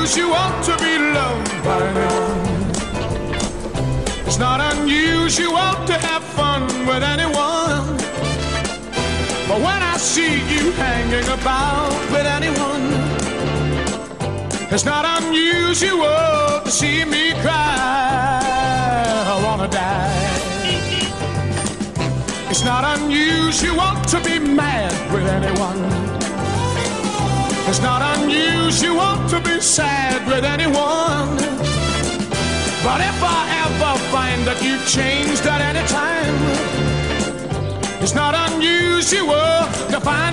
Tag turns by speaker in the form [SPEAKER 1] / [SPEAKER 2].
[SPEAKER 1] unusual to be loved by anyone. It's not unusual to have fun with anyone. But when I see you hanging about with anyone, it's not unusual to see me cry. I wanna die. It's not unusual to be mad with anyone. It's not unusual to be sad with anyone. But if I ever find that you've changed at any time, it's not unusual to find